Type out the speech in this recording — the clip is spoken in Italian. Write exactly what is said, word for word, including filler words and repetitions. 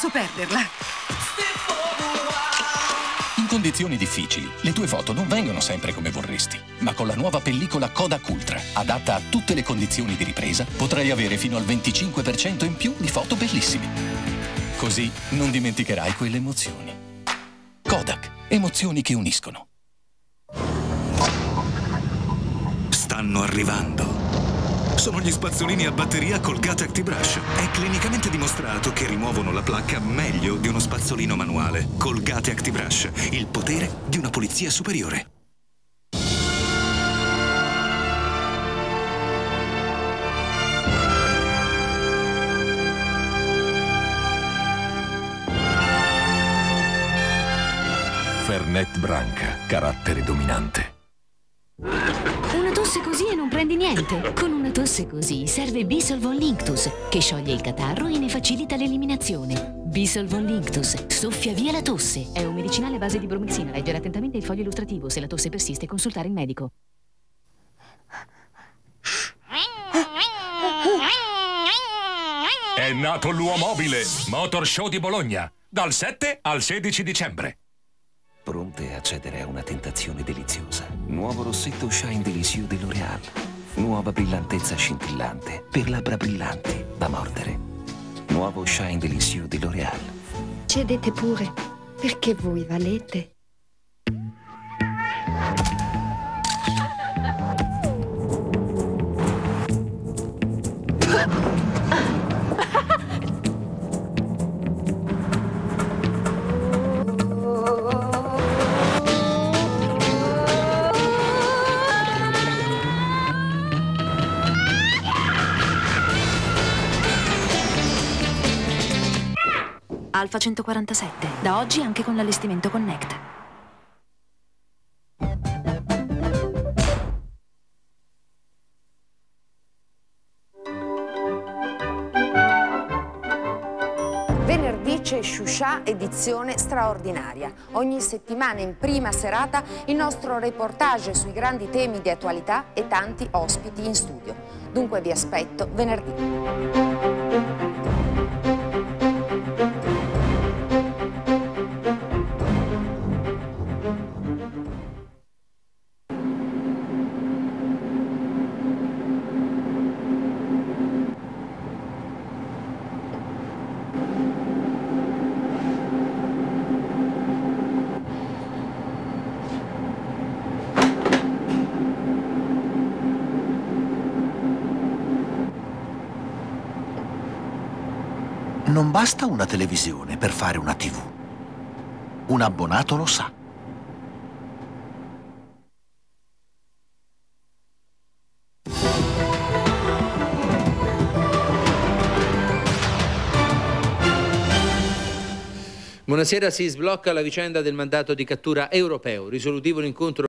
posso perderla. In condizioni difficili, le tue foto non vengono sempre come vorresti. Ma con la nuova pellicola Kodak Ultra, adatta a tutte le condizioni di ripresa, potrai avere fino al venticinque per cento in più di foto bellissime. Così non dimenticherai quelle emozioni. Kodak, emozioni che uniscono. Stanno arrivando. Sono gli spazzolini a batteria Colgate ActiBrush. È clinicamente dimostrato che rimuovono la placca meglio di uno spazzolino manuale. Colgate ActiBrush, il potere di una pulizia superiore. Fernet Branca, carattere dominante. Una tosse così e non prendi niente. Con una tosse così serve Bisolvon Linctus, che scioglie il catarro e ne facilita l'eliminazione. Bisolvon Linctus soffia via la tosse. È un medicinale a base di bromixina. Leggere attentamente il foglio illustrativo. Se la tosse persiste, consultare il medico. È nato l'Uomobile, Motor Show di Bologna, dal sette al sedici dicembre. Pronte a cedere a una tentazione deliziosa? Nuovo rossetto Shine Delicieux di L'Oréal. Nuova brillantezza scintillante per labbra brillanti da mordere. Nuovo Shine Delicieux di L'Oréal. Cedete pure, perché voi valete. Alfa centoquarantasette, da oggi anche con l'allestimento Connect. Venerdì c'è Shusha edizione straordinaria. Ogni settimana in prima serata il nostro reportage sui grandi temi di attualità e tanti ospiti in studio. Dunque vi aspetto venerdì. Non basta una televisione per fare una tivù. Un abbonato lo sa. Buonasera, si sblocca la vicenda del mandato di cattura europeo. Risolutivo l'incontro